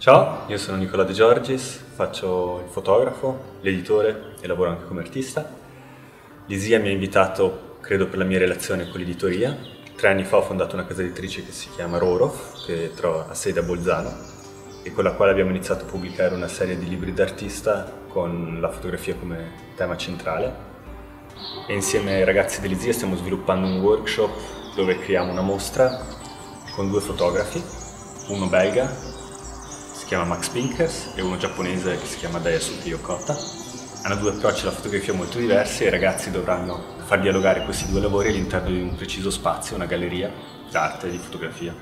Ciao, io sono Nicola De Giorgis, faccio il fotografo, l'editore e lavoro anche come artista. L'ISIA mi ha invitato, credo, per la mia relazione con l'editoria. 3 anni fa ho fondato una casa editrice che si chiama Rorof, che ha sede a Bolzano, e con la quale abbiamo iniziato a pubblicare una serie di libri d'artista con la fotografia come tema centrale. E insieme ai ragazzi dell'ISIA stiamo sviluppando un workshop dove creiamo una mostra con 2 fotografi, uno belga, si chiama Max Pinkers, e uno giapponese che si chiama Daisuke Yokota. Hanno 2 approcci alla fotografia molto diversi e i ragazzi dovranno far dialogare questi 2 lavori all'interno di un preciso spazio, una galleria d'arte e di fotografia.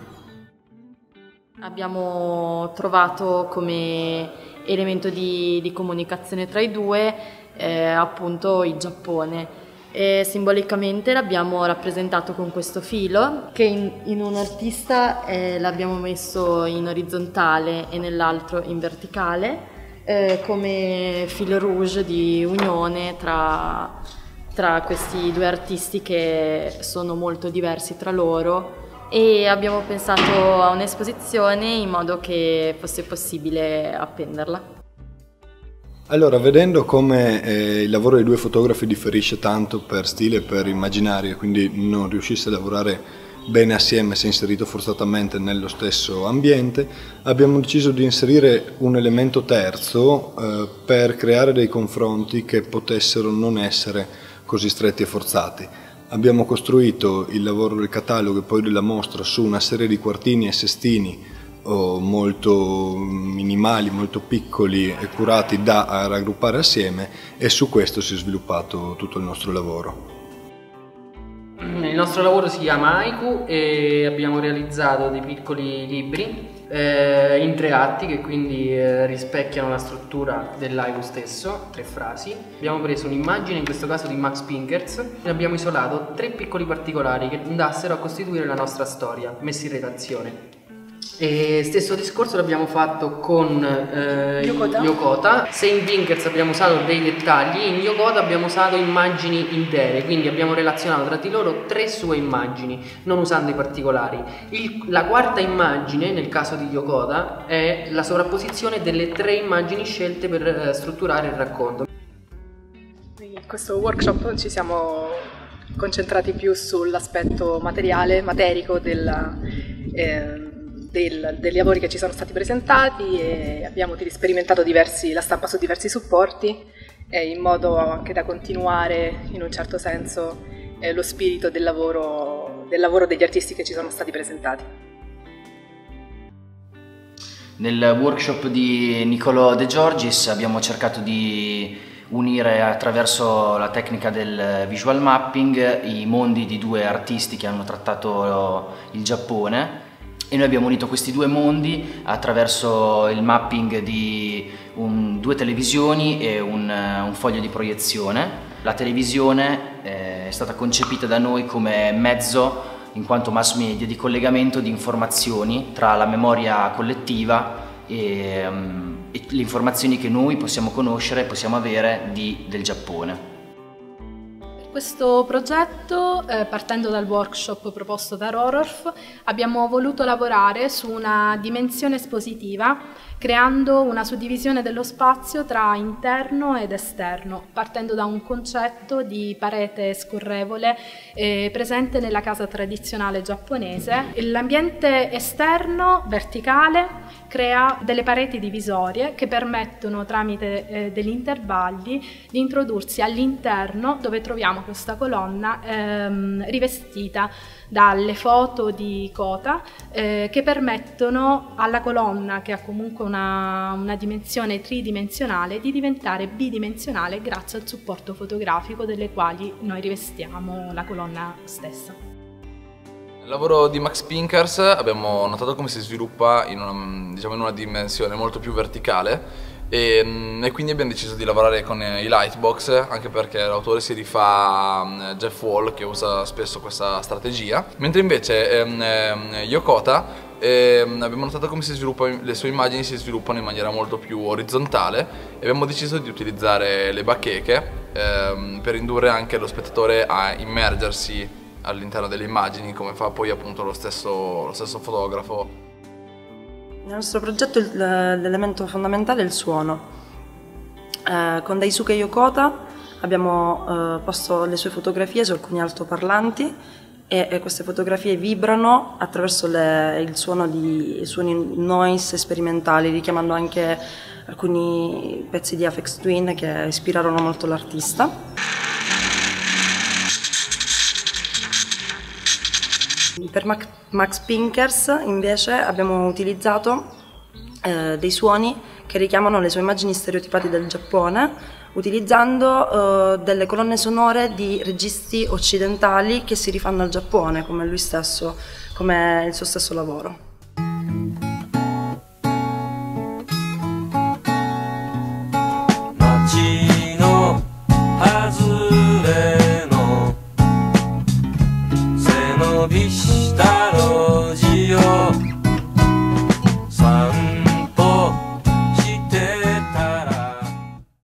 Abbiamo trovato come elemento di comunicazione tra i due appunto il Giappone. E simbolicamente l'abbiamo rappresentato con questo filo che in un artista l'abbiamo messo in orizzontale e nell'altro in verticale come fil rouge di unione tra questi 2 artisti che sono molto diversi tra loro, e abbiamo pensato a un'esposizione in modo che fosse possibile appenderla. Allora, vedendo come il lavoro dei 2 fotografi differisce tanto per stile e per immaginario, quindi non riuscisse a lavorare bene assieme se inserito forzatamente nello stesso ambiente, abbiamo deciso di inserire un elemento terzo per creare dei confronti che potessero non essere così stretti e forzati. Abbiamo costruito il lavoro del catalogo e poi della mostra su una serie di quartini e sestini molto minimali, molto piccoli e curati da raggruppare assieme, e su questo si è sviluppato tutto il nostro lavoro. Il nostro lavoro si chiama Haiku e abbiamo realizzato dei piccoli libri in 3 atti che quindi rispecchiano la struttura dell'haiku stesso, 3 frasi. Abbiamo preso un'immagine, in questo caso di Max Pinkers, e abbiamo isolato 3 piccoli particolari che andassero a costituire la nostra storia, messi in relazione. E stesso discorso l'abbiamo fatto con Yokota. Se in Pinkers abbiamo usato dei dettagli, in Yokota abbiamo usato immagini intere, quindi abbiamo relazionato tra di loro 3 sue immagini, non usando i particolari. La quarta immagine, nel caso di Yokota, è la sovrapposizione delle 3 immagini scelte per strutturare il racconto. In questo workshop ci siamo concentrati più sull'aspetto materico dei lavori che ci sono stati presentati, e abbiamo sperimentato la stampa su diversi supporti in modo anche da continuare in un certo senso lo spirito del lavoro degli artisti che ci sono stati presentati. Nel workshop di Nicola De Giorgis abbiamo cercato di unire attraverso la tecnica del visual mapping i mondi di 2 artisti che hanno trattato il Giappone, e noi abbiamo unito questi 2 mondi attraverso il mapping di 2 televisioni e un foglio di proiezione. La televisione è stata concepita da noi come mezzo, in quanto mass media, di collegamento di informazioni tra la memoria collettiva e le informazioni che noi possiamo conoscere, possiamo avere del Giappone. Questo progetto, partendo dal workshop proposto da Rorof, abbiamo voluto lavorare su una dimensione espositiva, creando una suddivisione dello spazio tra interno ed esterno, partendo da un concetto di parete scorrevole presente nella casa tradizionale giapponese. L'ambiente esterno, verticale, crea delle pareti divisorie che permettono, tramite degli intervalli, di introdursi all'interno, dove troviamo questa colonna rivestita dalle foto di Kota che permettono alla colonna, che ha comunque una dimensione tridimensionale, di diventare bidimensionale grazie al supporto fotografico delle quali noi rivestiamo la colonna stessa. Nel lavoro di Max Pinkers abbiamo notato come si sviluppa in una dimensione molto più verticale, e quindi abbiamo deciso di lavorare con i lightbox, anche perché l'autore si rifà a Jeff Wall, che usa spesso questa strategia, mentre invece Yokota abbiamo notato come le sue immagini si sviluppano in maniera molto più orizzontale, e abbiamo deciso di utilizzare le bacheche per indurre anche lo spettatore a immergersi all'interno delle immagini, come fa poi appunto lo stesso fotografo. Nel nostro progetto l'elemento fondamentale è il suono. Con Daisuke Yokota abbiamo posto le sue fotografie su alcuni altoparlanti e queste fotografie vibrano attraverso i suoni noise sperimentali, richiamando anche alcuni pezzi di Aphex Twin che ispirarono molto l'artista. Per Max Pinkers invece abbiamo utilizzato dei suoni che richiamano le sue immagini stereotipate del Giappone, utilizzando delle colonne sonore di registi occidentali che si rifanno al Giappone, come il suo stesso lavoro.